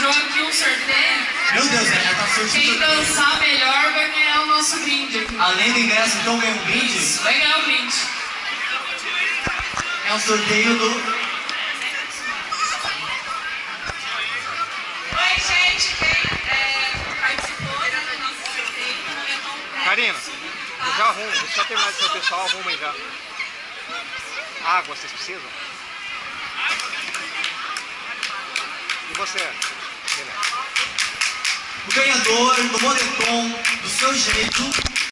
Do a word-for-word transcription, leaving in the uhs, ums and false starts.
preparou aqui um sorteio. Meu Deus, ela tá sorteando. Quem dançar melhor vai ganhar o nosso brinde aqui. Além do ingresso, então ganha um brinde? Isso, vai ganhar o brinde. É um sorteio do... Oi, gente, quem é, participou do nosso sorteio, comentou um Karina, eu já arrumo, deixa eu terminar de ser o pessoal, arruma aí já. Água, vocês precisam? E você? Beleza. O ganhador do moletom do seu jeito